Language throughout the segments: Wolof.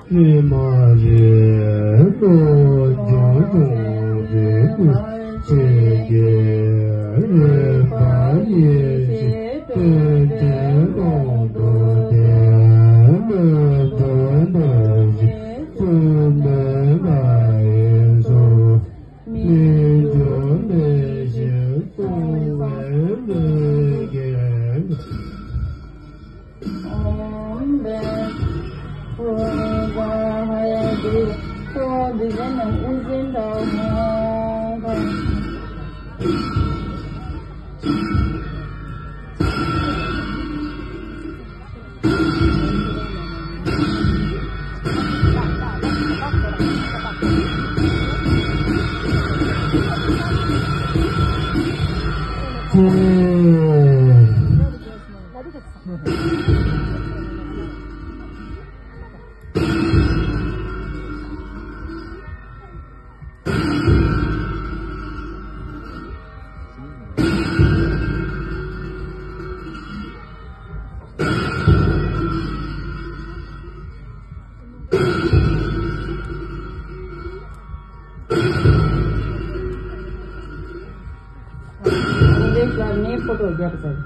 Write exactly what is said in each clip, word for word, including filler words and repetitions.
你妈的，我家中的这个人把你这这种多的么多的这么来说，你就那些不为那个。Cho đi cái này uống trên đầu mà ini foto biar saya.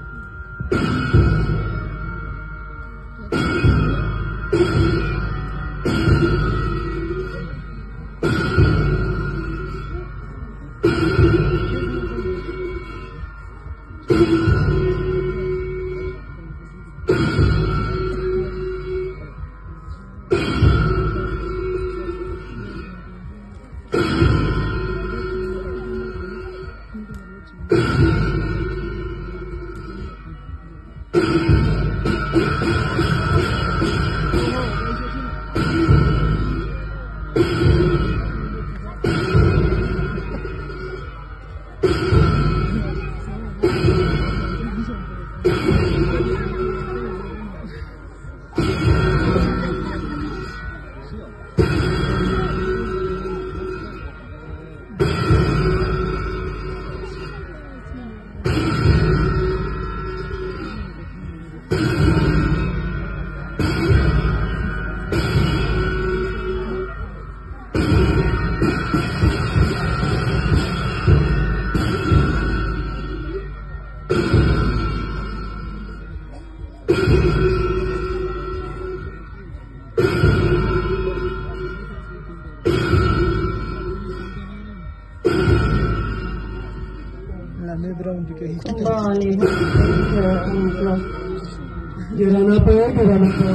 Girana pe, girana pe.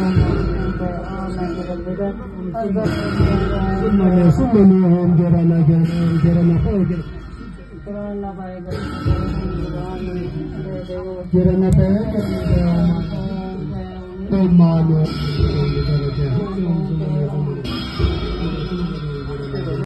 Sumane, sumane, home girana, girana pe, girana pe, girana pe, girana pe.